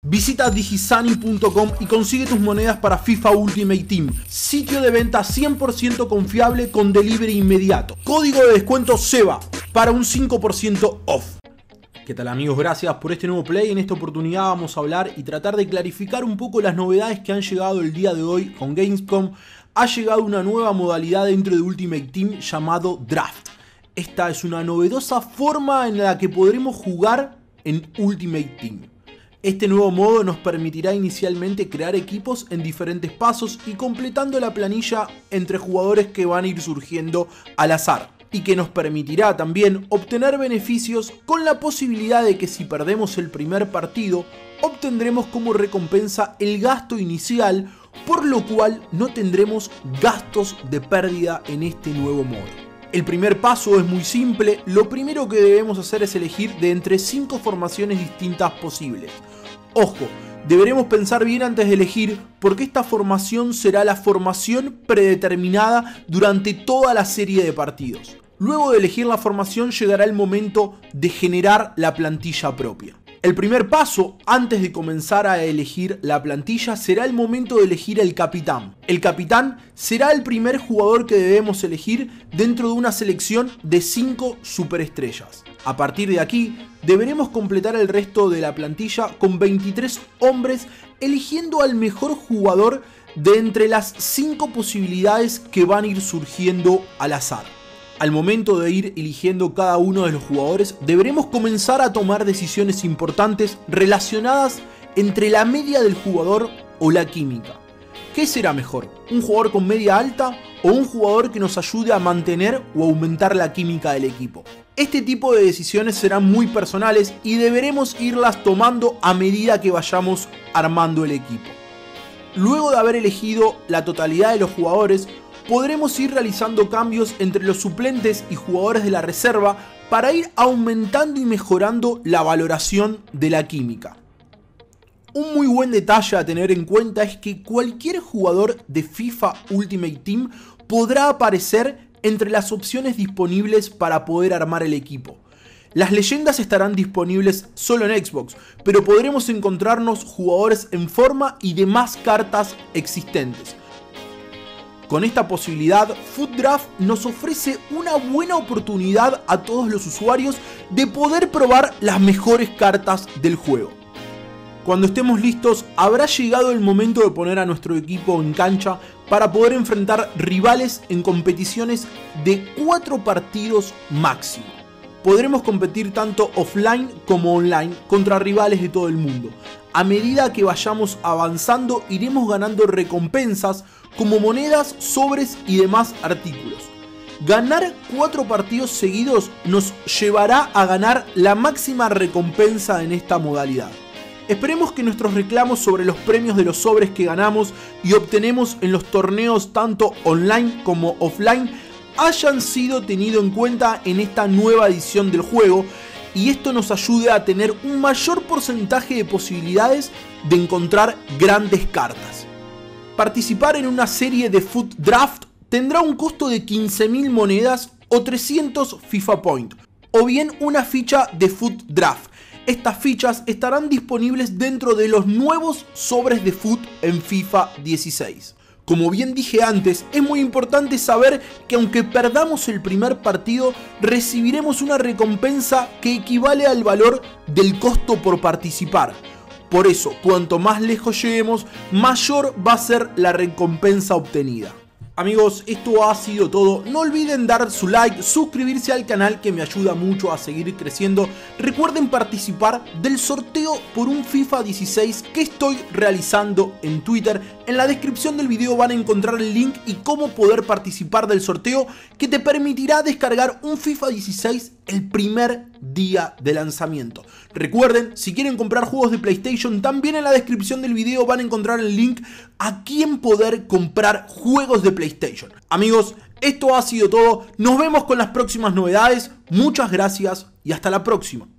Visita digisani.com y consigue tus monedas para FIFA Ultimate Team. Sitio de venta 100% confiable con delivery inmediato. Código de descuento SEBA para un 5% off. ¿Qué tal amigos? Gracias por este nuevo play. En esta oportunidad vamos a hablar y tratar de clarificar un poco las novedades que han llegado el día de hoy con Gamescom. Ha llegado una nueva modalidad dentro de Ultimate Team llamado Draft. Esta es una novedosa forma en la que podremos jugar en Ultimate Team. Este nuevo modo nos permitirá inicialmente crear equipos en diferentes pasos y completando la planilla entre jugadores que van a ir surgiendo al azar. Y que nos permitirá también obtener beneficios con la posibilidad de que si perdemos el primer partido, obtendremos como recompensa el gasto inicial, por lo cual no tendremos gastos de pérdida en este nuevo modo. El primer paso es muy simple, lo primero que debemos hacer es elegir de entre 5 formaciones distintas posibles. Ojo, deberemos pensar bien antes de elegir porque esta formación será la formación predeterminada durante toda la serie de partidos. Luego de elegir la formación llegará el momento de generar la plantilla propia. El primer paso, antes de comenzar a elegir la plantilla, será el momento de elegir el capitán. El capitán será el primer jugador que debemos elegir dentro de una selección de 5 superestrellas. A partir de aquí, deberemos completar el resto de la plantilla con 23 hombres, eligiendo al mejor jugador de entre las 5 posibilidades que van a ir surgiendo al azar. Al momento de ir eligiendo cada uno de los jugadores, deberemos comenzar a tomar decisiones importantes relacionadas entre la media del jugador o la química. ¿Qué será mejor? ¿Un jugador con media alta o un jugador que nos ayude a mantener o aumentar la química del equipo? Este tipo de decisiones serán muy personales y deberemos irlas tomando a medida que vayamos armando el equipo. Luego de haber elegido la totalidad de los jugadores, podremos ir realizando cambios entre los suplentes y jugadores de la reserva para ir aumentando y mejorando la valoración de la química. Un muy buen detalle a tener en cuenta es que cualquier jugador de FIFA Ultimate Team podrá aparecer entre las opciones disponibles para poder armar el equipo. Las leyendas estarán disponibles solo en Xbox, pero podremos encontrarnos jugadores en forma y demás cartas existentes. Con esta posibilidad, FUT Draft nos ofrece una buena oportunidad a todos los usuarios de poder probar las mejores cartas del juego. Cuando estemos listos, habrá llegado el momento de poner a nuestro equipo en cancha para poder enfrentar rivales en competiciones de 4 partidos máximo. Podremos competir tanto offline como online contra rivales de todo el mundo. A medida que vayamos avanzando, iremos ganando recompensas como monedas, sobres y demás artículos. Ganar 4 partidos seguidos nos llevará a ganar la máxima recompensa en esta modalidad. Esperemos que nuestros reclamos sobre los premios de los sobres que ganamos y obtenemos en los torneos tanto online como offline hayan sido tenidos en cuenta en esta nueva edición del juego y esto nos ayude a tener un mayor porcentaje de posibilidades de encontrar grandes cartas. Participar en una serie de FUT Draft tendrá un costo de 15.000 monedas o 300 FIFA Point, o bien una ficha de FUT Draft. Estas fichas estarán disponibles dentro de los nuevos sobres de FUT en FIFA 16. Como bien dije antes, es muy importante saber que aunque perdamos el primer partido, recibiremos una recompensa que equivale al valor del costo por participar. Por eso, cuanto más lejos lleguemos, mayor va a ser la recompensa obtenida. Amigos, esto ha sido todo. No olviden dar su like, suscribirse al canal que me ayuda mucho a seguir creciendo. Recuerden participar del sorteo por un FIFA 16 que estoy realizando en Twitter. En la descripción del video van a encontrar el link y cómo poder participar del sorteo que te permitirá descargar un FIFA 16 el primer día de lanzamiento. Recuerden, si quieren comprar juegos de PlayStation, también en la descripción del video van a encontrar el link a quién poder comprar juegos de PlayStation. Amigos, esto ha sido todo. Nos vemos con las próximas novedades. Muchas gracias y hasta la próxima.